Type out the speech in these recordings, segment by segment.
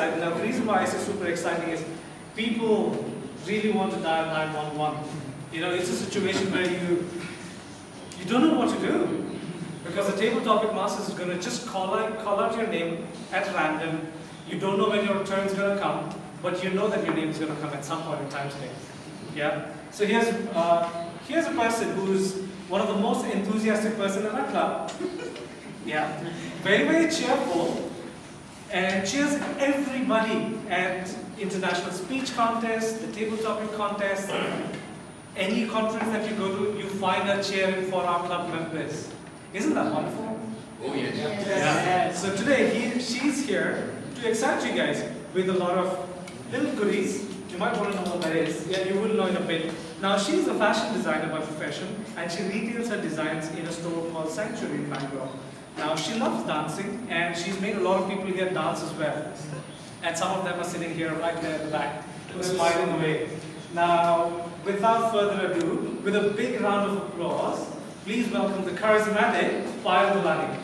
exciting. Now, the reason why it's super exciting is people really want to dial 911. You know, it's a situation where you don't know what to do. Because the table topic master is going to just call out your name at random. You don't know when your turn's going to come, but you know that your name is going to come at some point in time today. Yeah? So here's a person who's one of the most enthusiastic person in our club. Yeah. Very, very cheerful. And cheers everybody at international speech contests, the table topic contest, any conference that you go to, you find her cheering for our club members. Isn't that wonderful? Oh yes. Yeah. So today she's here to excite you guys with a lot of little goodies. You might want to know what that is. Yeah, you will know in a bit. Now she's a fashion designer by profession, and she retails her designs in a store called Sanctuary in Bangalore. Now she loves dancing, and she's made a lot of people here dance as well. And some of them are sitting here right there at the back, smiling away. Now, without further ado, with a big round of applause, please welcome the charismatic Payal Dulani.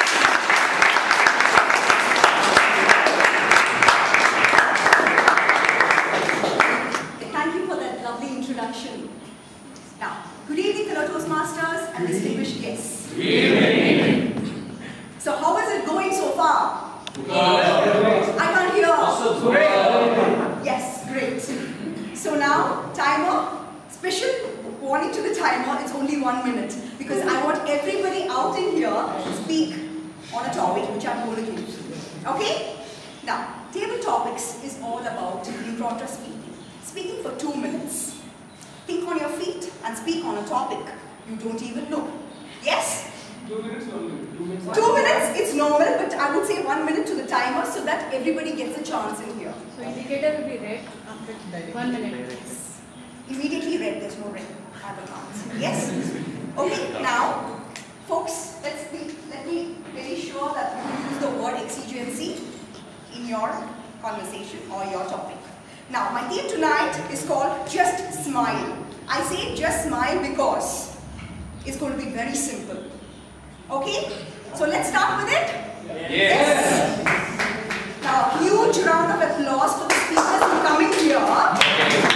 Thank you for that lovely introduction. Now, good evening, fellow Toastmasters and distinguished guests. Good evening. So, how is it going so far? I can't hear. Great. Yes, great. So now, timer, special warning to the timer, it's only 1 minute because I want everybody out in here to speak on a topic which I'm going to give. Okay? Now, table topics is all about impromptu speaking. Speaking for 2 minutes. Think on your feet and speak on a topic you don't even know. Yes? 2 minutes only. 2 minutes. 2 minutes, it's normal, but I would say 1 minute to the timer so that everybody gets a chance in here. So indicator will be red after 1 minute. Immediately red, there's no red other parts. Yes? Okay, now, folks, let me very sure that you use the word exigency in your conversation or your topic. Now, my theme tonight is called Just Smile. I say just smile because it's going to be very simple. Okay? So let's start with it? Yes. Now, huge round of applause for the speakers who are coming here.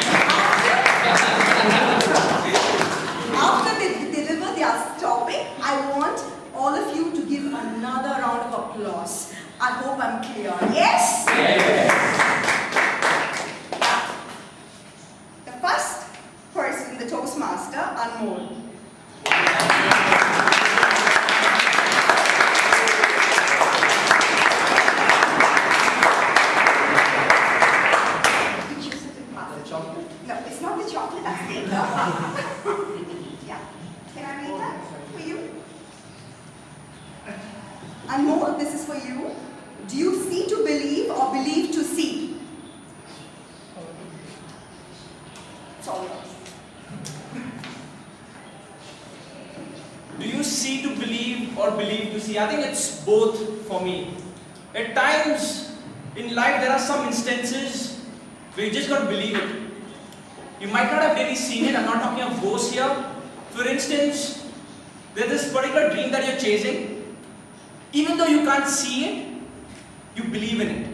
After they deliver their topic, I want all of you to give another round of applause. I hope I'm clear. Yes? The first person, the Toastmaster, Anmol. No, it's not the chocolate, that's the Yeah. Can I read that for you? Anmol, this is for you. Do you see to believe or believe to see? It's all yours. Do you see to believe or believe to see? I think it's both for me. At times in life there are some instances where you just got to believe it. You might not have really seen it. I'm not talking of ghosts here. For instance, there's this particular dream that you're chasing. Even though you can't see it, you believe in it.